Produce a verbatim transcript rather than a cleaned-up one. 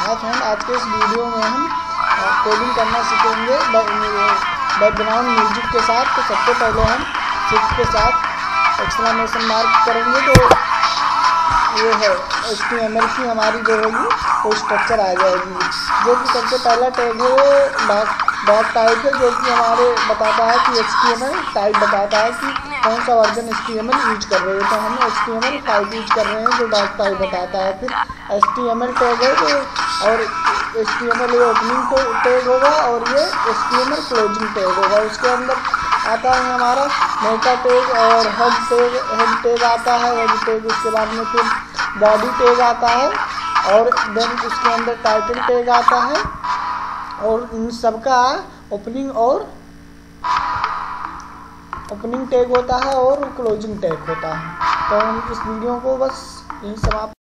हाँ फ्रेंड, आज के इस वीडियो में हम कोडिंग करना सीखेंगे बैकग्राउंड म्यूजिक के साथ। तो सबसे पहले हम शिफ्ट के साथ एक्सक्लेमेशन मार्क करेंगे तो ये है एच टी एम एल की हमारी जो होगी वो स्ट्रक्चर आ जाएगी। जो कि सबसे पहला टैग है वो डॉट डॉट टाइप है, जो कि हमारे बताता है कि H T M L type बताता है कि कौन सा version H T M L use कर रहे हैं। तो हम H T M L five use कर रहे हैं जो डॉट टाइप बताता है। फिर H T M L tag है तो और एच टी एम एल ये ओपनिंग टैग होगा और ये H T M L closing tag होगा। उसके अंदर आता है हमारा मेटा टैग और हेड टैग हेड टैग आता है हेड टैग उसके बाद में फिर बॉडी टैग आता है और देन उसके अंदर टाइटल टैग आता है और इन सबका ओपनिंग और ओपनिंग टैग होता है और क्लोजिंग टैग होता है। तो हम इस वीडियो को बस यही समाप्त